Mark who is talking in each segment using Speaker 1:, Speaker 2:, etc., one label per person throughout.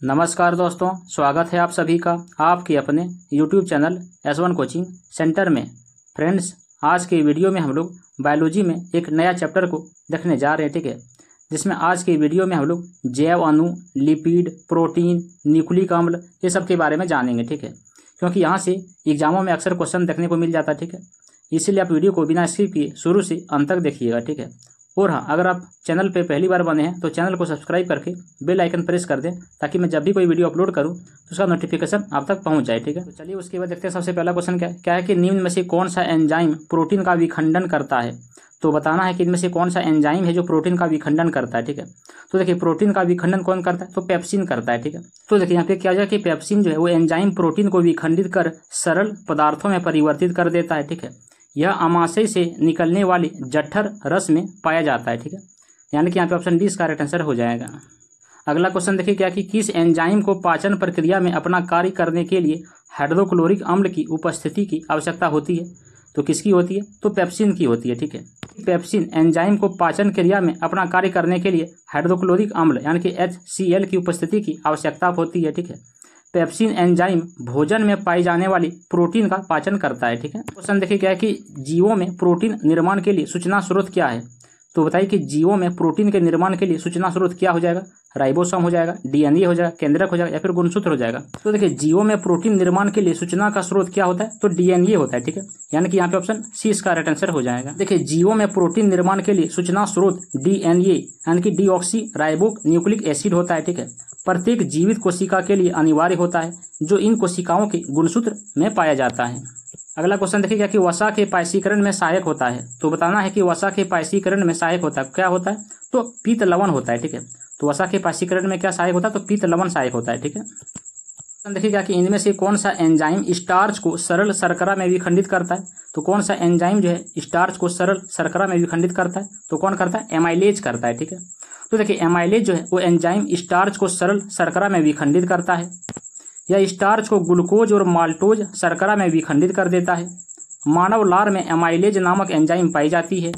Speaker 1: नमस्कार दोस्तों, स्वागत है आप सभी का आपके अपने YouTube channel S1 coaching centre में। फ्रेंड्स, आज के वीडियो में हम लोग बायोलॉजी में एक नया चैप्टर को देखने जा रहे हैं, ठीक है। जिसमें आज के वीडियो में हम लोग जैव अणु, लिपिड, प्रोटीन, न्यूक्लिक अम्ल ये सब के बारे में जानेंगे, ठीक है। क्योंकि यहाँ से एग्जामों में अक्सर क्वेश्चन देखने को मिल जाता है, ठीक है। इसीलिए आप वीडियो को बिना स्किप किए शुरू से अंत तक देखिएगा, ठीक है। और हाँ, अगर आप चैनल पे पहली बार बने हैं तो चैनल को सब्सक्राइब करके बेल आइकन प्रेस कर दें, ताकि मैं जब भी कोई वीडियो अपलोड करूं तो उसका नोटिफिकेशन आप तक पहुंच जाए, ठीक है। तो चलिए उसके बाद देखते हैं। सबसे पहला क्वेश्चन क्या है कि निम्न में से कौन सा एंजाइम प्रोटीन का विखंडन करता है। तो बताना है कि इनमें से कौन सा एंजाइम है जो प्रोटीन का विखंडन करता है, ठीक है। तो देखिए, प्रोटीन का विखंडन कौन करता है, तो पेप्सिन करता है, ठीक है। तो देखिए यहाँ पे क्या है कि पेप्सिन जो है वो एंजाइम प्रोटीन को विखंडित कर सरल पदार्थों में परिवर्तित कर देता है, ठीक है। यह आमाशय से निकलने वाले जठर रस में पाया जाता है, ठीक है। यानी कि यहाँ पे ऑप्शन डी इसका करेक्ट आंसर हो जाएगा। अगला क्वेश्चन देखिए क्या कि किस एंजाइम को पाचन प्रक्रिया में अपना कार्य करने के लिए हाइड्रोक्लोरिक अम्ल की उपस्थिति की आवश्यकता होती है। तो किसकी होती है, तो पेप्सिन की होती है, ठीक है। पेप्सिन एंजाइम को पाचन क्रिया में अपना कार्य करने के लिए हाइड्रोक्लोरिक अम्ल यानी कि HCl की उपस्थिति की आवश्यकता होती है, ठीक है। पेप्सिन एंजाइम भोजन में पाई जाने वाली प्रोटीन का पाचन करता है, ठीक है। क्वेश्चन देखिए क्या है कि जीवों में प्रोटीन निर्माण के लिए सूचना स्रोत क्या है। तो बताइए कि जीवों में प्रोटीन के निर्माण के लिए सूचना स्रोत क्या हो जाएगा। राइबोसोम हो जाएगा, DNA हो जाएगा, केंद्रक हो जाएगा या फिर गुणसूत्र हो जाएगा। तो देखिए, जीवों में प्रोटीन निर्माण के लिए सूचना का स्रोत क्या होता है, तो DNA होता है, ठीक है। यानी कि यहाँ पे ऑप्शन सी इसका राइट आंसर हो जाएगा। देखिए, जीवों में प्रोटीन निर्माण के लिए सूचना स्रोत DNA यानी कि डीऑक्सी राइबो न्यूक्लिक एसिड होता है, ठीक है। प्रत्येक जीवित कोशिका के लिए अनिवार्य होता है, जो इन कोशिकाओं के गुणसूत्र में पाया जाता है। अगला क्वेश्चन देखिए कि वसा के पायसीकरण में सहायक होता है। तो बताना है कि वसा के पायसीकरण में सहायक होता है, क्या होता है, तो पीत लवण होता है, ठीक है। तो वसा के पायसीकरण में क्या सहायक होता है, तो पीत लवण सहायक होता है, ठीक है। देखिएगा कि इनमें से कौन सा एंजाइम स्टार्च को सरल शर्करा में विखंडित करता है। तो कौन सा एंजाइम जो है स्टार्च को सरल शर्करा में विखंडित करता है, तो कौन करता है, एमाइलेज करता है, ठीक है। तो देखिए, एमाइलेज जो है वो एंजाइम स्टार्च को सरल शर्करा में विखंडित करता है। यह स्टार्च को ग्लूकोज और माल्टोज शर्करा में विखंडित कर देता है। मानव लार में एमाइलेज नामक एंजाइम पाई जाती है।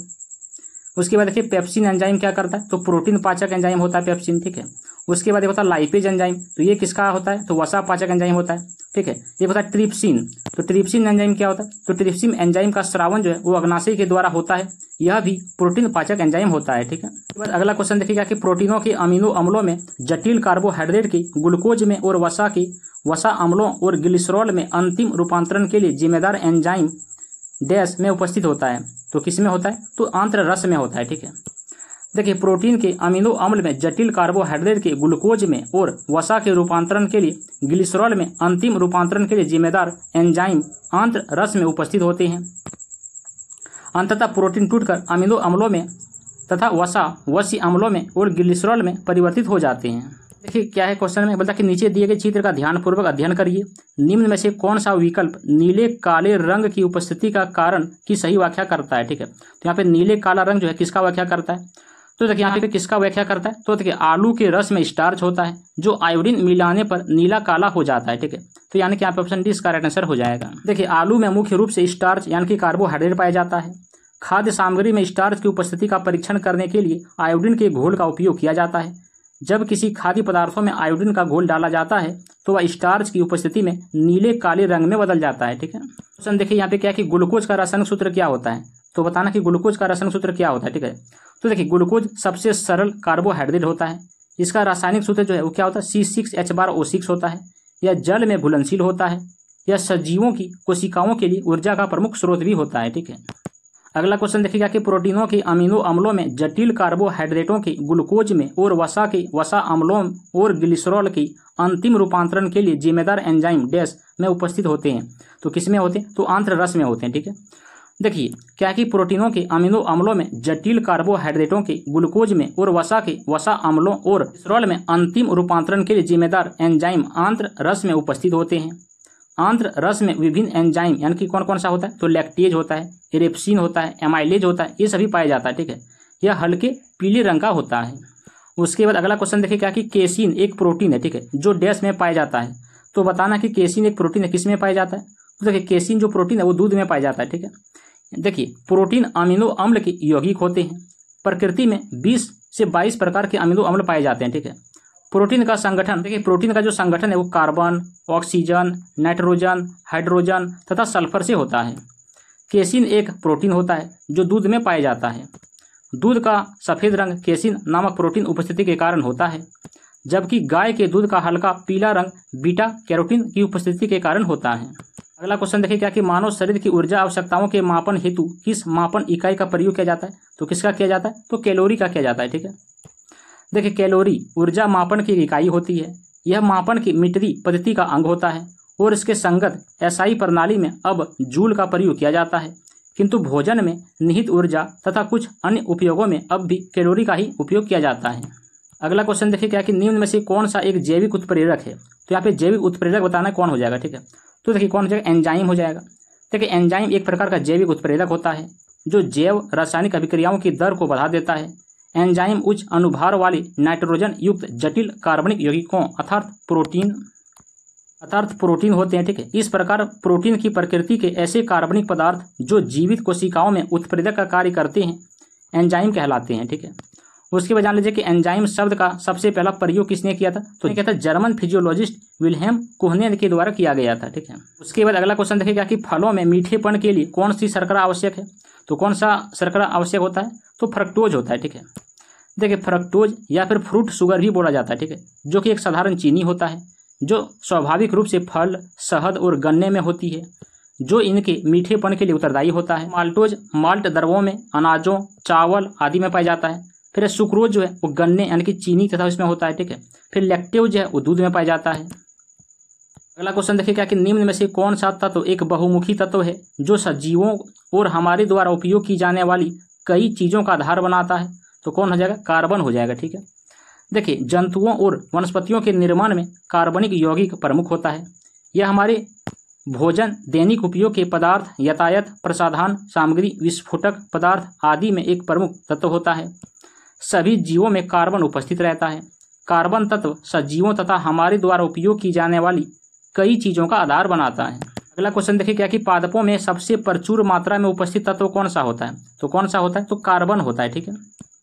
Speaker 1: उसके बाद देखिए, पेप्सिन एंजाइम क्या करता है, तो प्रोटीन पाचक एंजाइम होता है पेप्सिन, ठीक है। उसके बाद ये होता है लाइपेज एंजाइम, तो ये किसका होता है, तो वसा पाचक एंजाइम होता है, ठीक है। ये होता है ट्रिप्सिन, तो ट्रिप्सिन एंजाइम क्या होता है, तो ट्रिप्सिन एंजाइम का स्रावन जो है वो अग्नाशय के द्वारा होता है। यह भी प्रोटीन पाचक एंजाइम होता है, ठीक है। उसके बाद अगला क्वेश्चन देखिएगा कि प्रोटीनों के अमीनो अम्लों में जटिल कार्बोहाइड्रेट के ग्लूकोज में और वसा अम्लों और ग्लिसरॉल में अंतिम रूपांतरण के लिए जिम्मेदार एंजाइम डैश में उपस्थित होता है। तो किस में होता है, तो आंत्र रस में होता है, ठीक है। देखिए, प्रोटीन के अमीनो अम्ल में जटिल कार्बोहाइड्रेट के ग्लूकोज में और वसा के रूपांतरण के लिए ग्लिसरॉल में अंतिम रूपांतरण के लिए जिम्मेदार एंजाइम आंत्र रस में उपस्थित होते हैं। अंततः प्रोटीन टूटकर अमीनो अम्लों में तथा वसी अम्लों में और ग्लिसरॉल में परिवर्तित हो जाते हैं। देखिए क्या है क्वेश्चन में, बोलता कि नीचे दिए गए चित्र का ध्यानपूर्वक अध्ययन करिए। निम्न में से कौन सा विकल्प नीले काले रंग की उपस्थिति का कारण की सही व्याख्या करता है, ठीक है। तो यहाँ पे नीले काला रंग जो है किसका व्याख्या करता है, तो देखिए यहाँ पे किसका व्याख्या करता है, तो देखिए आलू के रस में स्टार्च होता है जो आयोडीन मिलाने पर नीला काला हो जाता है, ठीक है। तो यानी कि यहाँ पे ऑप्शन डी इसका राइट आंसर हो जाएगा। देखिए, आलू में मुख्य रूप से स्टार्च यानी कि कार्बोहाइड्रेट पाया जाता है। खाद्य सामग्री में स्टार्च की उपस्थिति का परीक्षण करने के लिए आयोडीन के घोल का उपयोग किया जाता है। जब किसी खाद्य पदार्थों में आयोडीन का घोल डाला जाता है तो वह स्टार्च की उपस्थिति में नीले काले रंग में बदल जाता है, ठीक है। क्वेश्चन देखिए यहाँ पे क्या है कि ग्लूकोज का रासायनिक सूत्र क्या होता है। तो बताना कि ग्लूकोज का रासायनिक सूत्र क्या होता है, ठीक है। तो देखिए, ग्लूकोज सबसे सरल कार्बोहाइड्रेट होता है। इसका रासायनिक सूत्र जो है वो क्या होता है, C6H12O6 होता है। यह जल में घुलनशील होता है। यह सजीवों की कोशिकाओं के लिए ऊर्जा का प्रमुख स्रोत भी होता है, ठीक है। अगला क्वेश्चन देखिएगा कि प्रोटीनों के अमीनो अम्लों में जटिल कार्बोहाइड्रेटों के ग्लूकोज में और वसा अम्लों और ग्लिसरॉल की अंतिम रूपांतरण के लिए जिम्मेदार एंजाइम डैश में उपस्थित होते हैं। तो किस में होते हैं, तो आंत्र रस में होते हैं, ठीक है। देखिए क्या कि प्रोटीनों के अमीनो अम्लों में जटिल कार्बोहाइड्रेटों के ग्लूकोज में और वसा अम्लों और ग्लिसरॉल में अंतिम रूपांतरण के लिए जिम्मेदार एंजाइम आंत्र रस में उपस्थित होते हैं। आंत्र रस में विभिन्न एंजाइम यानी कि कौन कौन सा होता है, तो लैक्टेज होता है, एरेप्सिन होता है, एमाइलेज होता है, ये सभी पाया जाता है, ठीक है। यह हल्के पीले रंग का होता है। उसके बाद अगला क्वेश्चन देखिए क्या कि केसिन एक प्रोटीन है, ठीक है, जो डैश में पाया जाता है। तो बताना कि केसिन एक प्रोटीन है, किस में पाया जाता है, तो देखिए केसिन जो प्रोटीन है वो दूध में पाया जाता है, ठीक है। देखिए, प्रोटीन अमीनो अम्ल के यौगिक होते हैं। प्रकृति में 20 से 22 प्रकार के अमीनो अम्ल पाए जाते हैं, ठीक है। प्रोटीन का संगठन, देखिए प्रोटीन का जो संगठन है वो कार्बन, ऑक्सीजन, नाइट्रोजन, हाइड्रोजन तथा सल्फर से होता है। केसिन एक प्रोटीन होता है जो दूध में पाया जाता है। दूध का सफ़ेद रंग केसिन नामक प्रोटीन उपस्थिति के कारण होता है, जबकि गाय के दूध का हल्का पीला रंग बीटा कैरोटीन की उपस्थिति के कारण होता है। अगला क्वेश्चन देखिए क्या कि मानव शरीर की ऊर्जा आवश्यकताओं के मापन हेतु किस मापन इकाई का प्रयोग किया जाता है? तो किसका किया जाता है? तो कैलोरी का किया जाता है। ठीक है, देखिए कैलोरी ऊर्जा मापन की इकाई होती है। यह मापन की मीटरी पद्धति का अंग होता है और इसके संगत एसआई प्रणाली में अब जूल का प्रयोग किया जाता है, किंतु भोजन में निहित ऊर्जा तथा कुछ अन्य उपयोगों में अब भी कैलोरी का ही उपयोग किया जाता है। अगला क्वेश्चन देखिए क्या कि निम्न में से कौन सा एक जैविक उत्प्रेरक है? तो यहाँ पे जैविक उत्प्रेरक बताना कौन हो जाएगा? ठीक है, तो देखिए कौन हो जाएगा? एंजाइम हो जाएगा। देखिए एंजाइम एक प्रकार का जैविक उत्प्रेरक होता है जो जैव रासायनिक अभिक्रियाओं की दर को बढ़ा देता है। एंजाइम उच्च अनुभार वाले नाइट्रोजन युक्त जटिल कार्बनिक यौगिकों अर्थात प्रोटीन होते हैं। ठीक है, इस प्रकार प्रोटीन की प्रकृति के ऐसे कार्बनिक पदार्थ जो जीवित कोशिकाओं में उत्प्रेरक का कार्य करते हैं एंजाइम कहलाते हैं। ठीक है, उसके बाद जान लीजिए कि एंजाइम शब्द का सबसे पहला प्रयोग किसने किया था? तो क्या था? जर्मन फिजियोलॉजिस्ट विल्हेम कोहने के द्वारा किया गया था। ठीक है, उसके बाद अगला क्वेश्चन देखिएगा कि फलों में मीठेपन के लिए कौन सी शर्करा आवश्यक है? तो कौन सा शर्करा आवश्यक होता है? तो फ्रक्टोज होता है। ठीक है, देखिए फ्रक्टोज या फिर फ्रूट शुगर भी बोला जाता है। ठीक है, जो कि एक साधारण चीनी होता है जो स्वाभाविक रूप से फल, शहद और गन्ने में होती है, जो इनके मीठेपन के लिए उत्तरदायी होता है। माल्टोज माल्ट द्रवों में अनाजों, चावल आदि में पाया जाता है। फिर सुक्रोज जो है वो गन्ने यानी कि चीनी तथा इसमें होता है। ठीक है, फिर लैक्टेज जो है वो दूध में पाया जाता है। अगला क्वेश्चन देखिए क्या कि निम्न में से कौन सा तत्व एक बहुमुखी तत्व है जो सजीवों और हमारे द्वारा उपयोग की जाने वाली कई चीज़ों का आधार बनाता है? तो कौन हो जाएगा? कार्बन हो जाएगा। ठीक है, देखिए जंतुओं और वनस्पतियों के निर्माण में कार्बनिक यौगिक प्रमुख होता है। यह हमारे भोजन, दैनिक उपयोग के पदार्थ, यातायात प्रसाधन सामग्री, विस्फोटक पदार्थ आदि में एक प्रमुख तत्व होता है। सभी जीवों में कार्बन उपस्थित रहता है। कार्बन तत्व सजीवों तथा हमारे द्वारा उपयोग की जाने वाली कई चीज़ों का आधार बनाता है। अगला क्वेश्चन देखिए क्या कि पादपों में सबसे प्रचुर मात्रा में उपस्थित तत्व कौन सा होता है? तो कौन सा होता है? तो कार्बन होता है। ठीक है,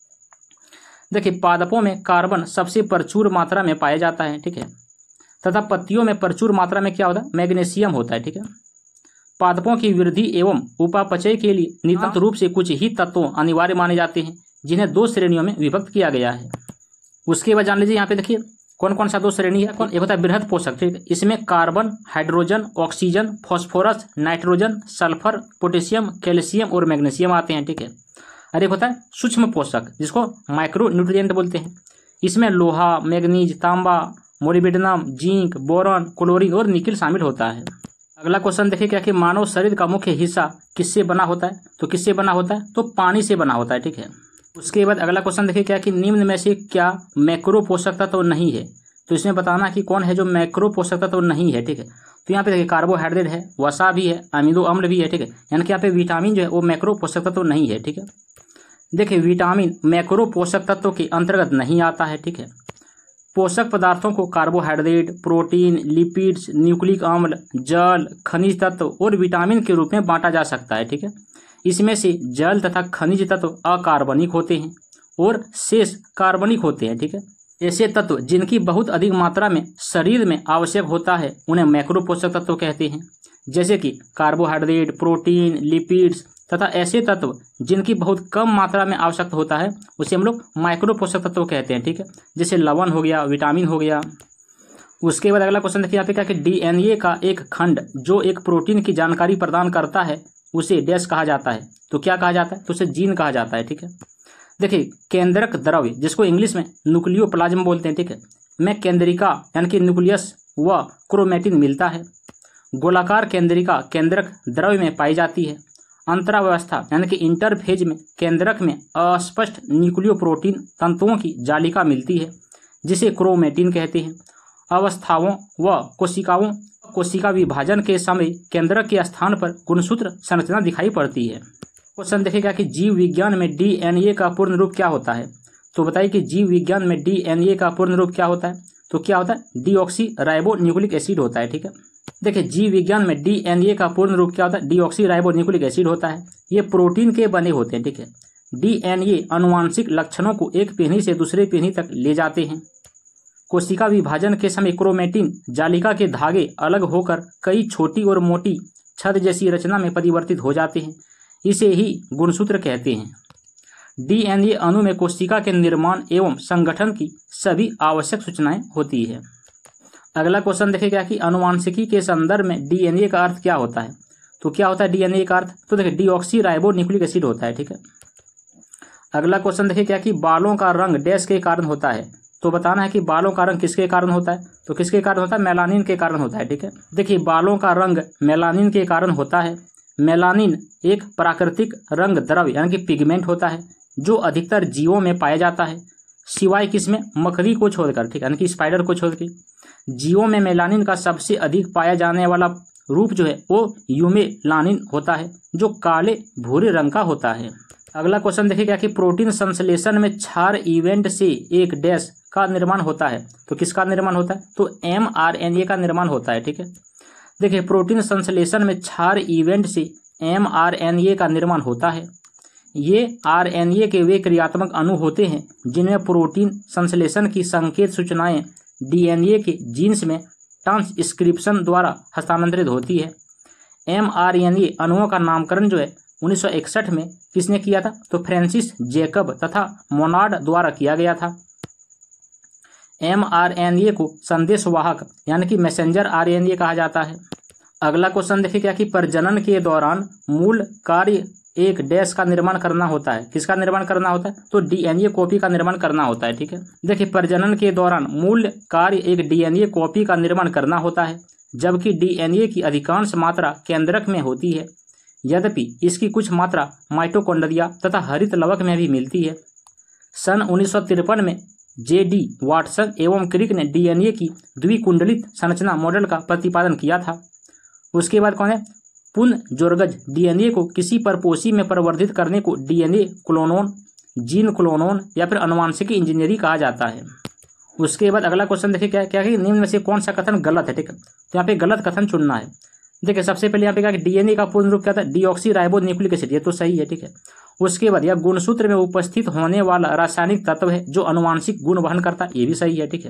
Speaker 1: देखिए पादपों में कार्बन सबसे प्रचुर मात्रा में पाया जाता है। ठीक है, तथा पत्तियों में प्रचुर मात्रा में क्या होता है? मैग्नीशियम होता है। ठीक है, पादपों की वृद्धि एवं उपापचय के लिए नितांत रूप से कुछ ही तत्व अनिवार्य माने जाते हैं जिन्हें दो श्रेणियों में विभक्त किया गया है। उसके बाद जान लीजिए यहाँ पे देखिए कौन कौन सा दो श्रेणी है। एक होता है बृहद पोषक। ठीक है, इसमें carbon, hydrogen, oxygen, phosphorus, nitrogen, sulphur, potassium, calcium और मैग्नीशियम आते हैं। ठीक है, और एक होता है सूक्ष्म पोषक जिसको माइक्रो न्यूट्रिएंट बोलते हैं। इसमें लोहा, मैग्नीज, तांबा, मोलिब्डेनम, जिंक, बोरॉन, क्लोरीन और निकिल शामिल होता है। अगला क्वेश्चन देखिए क्या कि मानव शरीर का मुख्य हिस्सा किससे बना होता है? तो किससे बना होता है? तो पानी से बना होता है। ठीक है, उसके बाद अगला क्वेश्चन देखिए क्या कि निम्न में से क्या मैक्रो पोषक तत्व नहीं है? तो इसमें बताना कि कौन है जो मैक्रो पोषक तत्व नहीं है। ठीक है, तो यहाँ पे देखिए कार्बोहाइड्रेट है, वसा भी है, अमीनो अम्ल भी है। ठीक है, यानी कि यहाँ पे विटामिन जो है वो मैक्रो पोषक तत्व नहीं है। ठीक है, देखिए विटामिन मैक्रो पोषक तत्व के अंतर्गत नहीं आता है। ठीक है, पोषक पदार्थों को कार्बोहाइड्रेट, प्रोटीन, लिपिड्स, न्यूक्लिक अम्ल, जल, खनिज तत्व और विटामिन के रूप में बांटा जा सकता है। ठीक है, इसमें से जल तथा खनिज तत्व अकार्बनिक होते हैं और शेष कार्बनिक होते हैं। ठीक है, ऐसे तत्व जिनकी बहुत अधिक मात्रा में शरीर में आवश्यक होता है उन्हें मैक्रो पोषक तत्व कहते हैं, जैसे कि कार्बोहाइड्रेट, प्रोटीन, लिपिड्स तथा ऐसे तत्व जिनकी बहुत कम मात्रा में आवश्यक होता है उसे हम लोग माइक्रो पोषक तत्व कहते हैं। ठीक है, जैसे लवण हो गया, विटामिन हो गया। उसके बाद अगला क्वेश्चन देखिए यहाँ पे क्या कि डीएनए का एक खंड जो एक प्रोटीन की जानकारी प्रदान करता है उसे डैश कहा जाता है। तो क्या कहा जाता है? तो उसे जीन कहा जाता है। ठीक है, देखिए केंद्रक द्रव्य जिसको इंग्लिश में न्यूक्लियोप्लाज्म बोलते हैं। ठीक है, में केंद्रिका यानी कि न्यूक्लियस व क्रोमेटिन मिलता है। गोलाकार केंद्रिका केंद्रक द्रव्य में पाई जाती है। अंतरावस्था यानी कि इंटरफेज में केंद्रक में अस्पष्ट न्यूक्लियोप्रोटीन तंतुओं की जालिका मिलती है जिसे क्रोमेटिन कहते हैं। अवस्थाओं व कोशिका विभाजन के समय केंद्रक के स्थान पर गुणसूत्र संरचना दिखाई पड़ती है। क्वेश्चन देखेगा कि जीव विज्ञान में डीएनए का पूर्ण रूप क्या होता है? तो बताइए कि जीव विज्ञान में डीएनए का पूर्ण रूप क्या होता है? तो क्या होता है? डीऑक्सी राइबो न्यूक्लिक एसिड होता है। ठीक है, देखिए जीव विज्ञान में डीएनए का पूर्ण रूप क्या होता है? डीऑक्सी राइबो न्यूक्लिक एसिड होता है। ये प्रोटीन के बने होते हैं। ठीक है, डीएनए अनुवांशिक लक्षणों को एक पीढ़ी से दूसरे पीढ़ी तक ले जाते हैं। कोशिका विभाजन के समय क्रोमेटिन जालिका के धागे अलग होकर कई छोटी और मोटी छद जैसी रचना में परिवर्तित हो जाते हैं। इसे ही गुणसूत्र कहते हैं। डीएनए अणु में कोशिका के निर्माण एवं संगठन की सभी आवश्यक सूचनाएं होती है। अगला क्वेश्चन देखेगा कि आनुवंशिकी के संदर्भ में डीएनए का अर्थ क्या होता है। तो क्या होता है डीएनए का अर्थ, तो देखिए डीऑक्सीराइबोन्यूक्लिक एसिड होता है, ठीक है। अगला क्वेश्चन देखिए क्या कि बालों का रंग डैश के कारण होता है। तो बताना है कि बालों का रंग किसके कारण होता है। तो किसके कारण होता है, मेलानिन के कारण होता है, ठीक है। देखिए बालों का रंग मेलानिन के कारण होता है। मेलानिन एक प्राकृतिक रंग द्रव्य यानी कि पिगमेंट होता है जो अधिकतर जीवों में पाया जाता है, सिवाय किसमें, मकड़ी को छोड़कर, ठीक है, यानी कि स्पाइडर को छोड़कर। जीवों में मेलानिन का सबसे अधिक पाया जाने वाला रूप जो है वो यूमेलानिन होता है जो काले भूरे रंग का होता है। अगला क्वेश्चन देखिएगा कि प्रोटीन संश्लेषण में क्षार इवेंट से एक डैश का निर्माण होता है। तो किसका निर्माण होता है, तो mRNA का निर्माण होता है, ठीक है। देखिए प्रोटीन संश्लेषण में क्षार इवेंट से mRNA का निर्माण होता है। ये RNA के वे क्रियात्मक अणु होते हैं जिनमें प्रोटीन संश्लेषण की संकेत सूचनाएं डीएनए के जीन्स में ट्रांसक्रिप्शन द्वारा हस्तांतरित होती है। mRNA अणुओं का नामकरण जो है 1961 में किसने किया था, तो फ्रांसिस जैकब तथा मोनार्ड द्वारा किया गया था। mRNA को संदेशवाहक यानी कि मैसेंजर RNA कहा जाता है। अगला क्वेश्चन देखिए क्या कि प्रजनन के दौरान मूल कार्य एक डैश का निर्माण करना होता है। किसका निर्माण करना होता है, तो डीएनए कॉपी का निर्माण करना होता है, ठीक है। देखिए प्रजनन के दौरान मूल कार्य एक डीएनए कॉपी का निर्माण करना होता है, जबकि डीएनए की अधिकांश मात्रा केंद्रक में होती है, यद्यपि इसकी कुछ मात्रा माइटोकॉन्ड्रिया तथा हरित लवक में भी मिलती है। सन 1953 में जेडी वाटसन एवं क्रिक ने डीएनए की द्विकुंडलित संरचना मॉडल का प्रतिपादन किया था। उसके बाद कौन है, पुनजोर्गज डीएनए को किसी परपोषी में परिवर्तित करने को डीएनए क्लोनोन, जीन क्लोनोन या फिर आनुवंशिकी इंजीनियरिंग कहा जाता है। उसके बाद अगला क्वेश्चन देखिए क्या क्या कि निम्न में से कौन सा कथन गलत है, ठीक है। तो यहाँ पे गलत कथन चुनना है। देखिए सबसे पहले यहाँ पे क्या कि डीएनए का पूर्ण रूप क्या था, डीऑक्सीराइबोन्यूक्लिक एसिड, ये तो सही है, ठीक है। उसके बाद यह गुणसूत्र में उपस्थित होने वाला रासायनिक तत्व है जो आनुवंशिक गुण वहन करता है, ये भी सही है, ठीक है।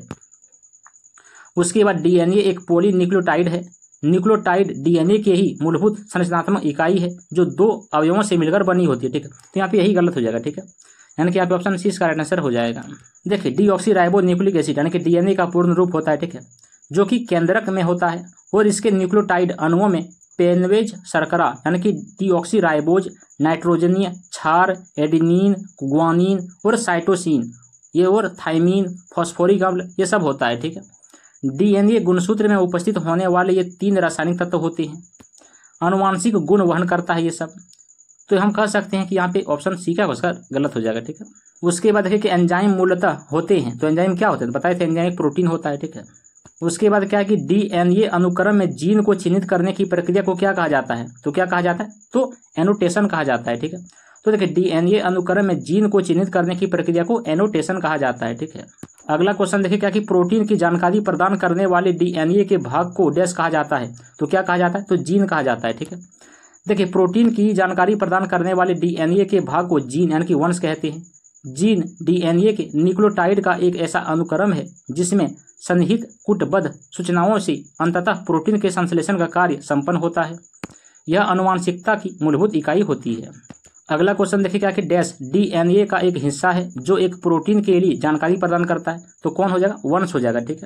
Speaker 1: उसके बाद डीएनए एक पॉलीन्यूक्लियोटाइड है। न्यूक्लियोटाइड डीएनए के ही मूलभूत संरचनात्मक इकाई है जो दो अवयवों से मिलकर बनी होती है, ठीक है। तो यहाँ पे यही गलत हो जाएगा, ठीक है, यानी कि यहाँ पे ऑप्शन सी इसका राइट आंसर हो जाएगा। देखिए डीऑक्सीराइबोन्यूक्लिक एसिड यानी कि डीएनए का पूर्ण रूप होता है, ठीक है, जो कि केंद्रक में होता है और इसके न्यूक्लियोटाइड अणुओं में पेनवेज शर्करा यानी कि डीऑक्सीराइबोज, नाइट्रोजनीय क्षार, एडेनिन, ग्वानिन और साइटोसिन, ये और थाइमिन, फॉस्फोरिक अम्ल, ये सब होता है, ठीक है। डीएनए गुणसूत्र में उपस्थित होने वाले ये 3 रासायनिक तत्व होते हैं, आनुवंशिक गुण वहन करता है ये सब। तो हम कह सकते हैं कि यहाँ पे ऑप्शन सी का उसका गलत हो जाएगा, ठीक है। उसके बाद देखिए कि एंजाइम मूलतः होते हैं। तो एंजाइम क्या होते हैं, बताए थे एंजाइम एक प्रोटीन होता है, ठीक है। उसके बाद क्या है कि डीएनए अनुक्रम में जीन को चिन्हित करने की प्रक्रिया को क्या कहा जाता है, तो क्या कहा जाता है, तो एनोटेशन कहा जाता है, ठीक है। तो देखिए डीएनए अनुक्रम में जीन को चिन्हित करने की प्रक्रिया को एनोटेशन कहा जाता है, ठीक है। अगला क्वेश्चन देखिए क्या कि प्रोटीन की जानकारी प्रदान करने वाले डीएनए के भाग को डैश कहा जाता है। तो क्या कहा जाता है, तो जीन कहा जाता है, ठीक है। देखिए प्रोटीन की जानकारी प्रदान करने वाले डीएनए के भाग को जीन यानी कि वंश कहते हैं। जीन डीएनए के न्यूक्लियोटाइड का एक ऐसा अनुक्रम है जिसमें सन्निहित कूटबद्ध सूचनाओं से अंततः प्रोटीन के संश्लेषण का कार्य संपन्न होता है। यह आनुवंशिकता की मूलभूत इकाई होती है। अगला क्वेश्चन देखिए क्या कि डैश डीएनए का एक हिस्सा है जो एक प्रोटीन के लिए जानकारी प्रदान करता है। तो कौन हो जाएगा, वंश हो जाएगा, ठीक है।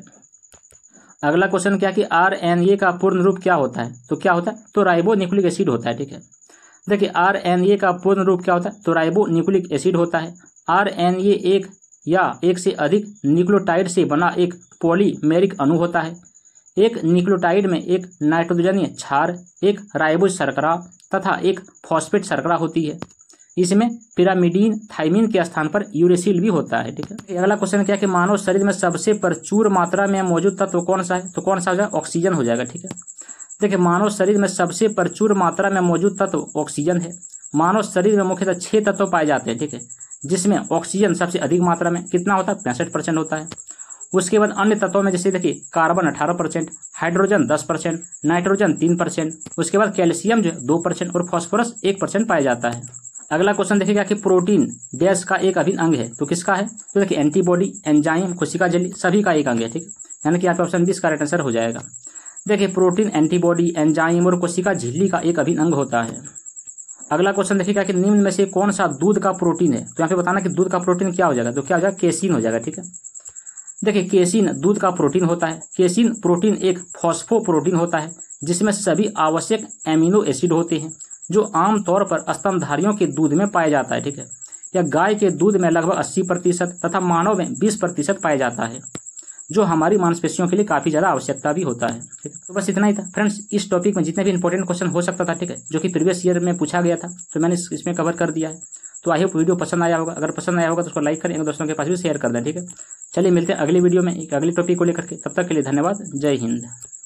Speaker 1: अगला क्वेश्चन क्या कि आरएनए का पूर्ण रूप क्या होता है। तो क्या होता है, तो राइबोन्यूक्लिक एसिड होता है, ठीक है। देखिए आरएनए का पूर्ण रूप क्या होता है, तो राइबोन्यूक्लिक एसिड होता है। आरएनए एक या एक से अधिक न्यूक्लियोटाइड से बना एक पॉलीमेरिक अणु होता है। एक न्यूक्लियोटाइड में एक नाइट्रोजनीय क्षार, एक राइबोज शर्करा तथा एक फॉस्फेट शर्करा होती है। इसमें पिरामिडीन, थाइमिन के स्थान पर यूरेसिल भी होता है, ठीक है। अगला क्वेश्चन क्या है कि मानव शरीर में सबसे प्रचुर मात्रा में मौजूद तत्व कौन सा है। तो कौन सा हो जाएगा, ऑक्सीजन हो जाएगा, ठीक है। देखिए मानव शरीर में सबसे प्रचुर मात्रा में मौजूद तत्व ऑक्सीजन है। मानव शरीर में मुख्यतः 6 तत्व पाए जाते हैं, ठीक है, जिसमें ऑक्सीजन सबसे अधिक मात्रा में कितना होता है, 65% होता है। उसके बाद अन्य तत्वों में जैसे देखिए कार्बन 18%, हाइड्रोजन 10%, नाइट्रोजन 3%, उसके बाद कैल्शियम जो है 2% और फॉस्फोरस 1% पाया जाता है। अगला क्वेश्चन देखिएगा कि प्रोटीन डैश का एक अभिन्न अंग है, तो किसका है? तो देखिए एंटीबॉडी, एंजाइम, कोशिका झिल्ली सभी का एक अंग है, ठीक है, यानी कि यहाँ पे ऑप्शन 20 का राइट आंसर हो जाएगा। देखिए प्रोटीन एंटीबॉडी, एंजाइम और कोशिका झिल्ली का एक अभिन्न अंग होता है। अगला क्वेश्चन देखिएगा कि निम्न में से कौन सा दूध का प्रोटीन है? तो यहाँ पे बताना कि दूध का प्रोटीन क्या हो जाएगा, तो क्या हो जाएगा? केसिन हो जाएगा, ठीक है। देखिए केसिन दूध का प्रोटीन होता है। केसिन प्रोटीन एक फॉस्फोप्रोटीन होता है जिसमें सभी आवश्यक एमिनो एसिड होते हैं, जो आमतौर पर स्तनधारियों के दूध में पाया जाता है, ठीक है। यह गाय के दूध में लगभग 80% तथा मानव में 20% पाया जाता है, जो हमारी मांसपेशियों के लिए काफ़ी ज़्यादा आवश्यकता भी होता है, ठीक है। तो बस इतना ही था फ्रेंड्स, इस टॉपिक में जितने भी इंपॉर्टेंट क्वेश्चन हो सकता था, ठीक है, जो कि प्रीवियस ईयर में पूछा गया था, तो मैंने इसमें कवर कर दिया है। तो आई होप वीडियो पसंद आया होगा। अगर पसंद आया होगा तो उसको लाइक करें, दोस्तों के पास भी शेयर कर दें, ठीक है। चलिए मिलते हैं अगली वीडियो में एक अगली टॉपिक को लेकर के, तब तक के लिए धन्यवाद। जय हिंद।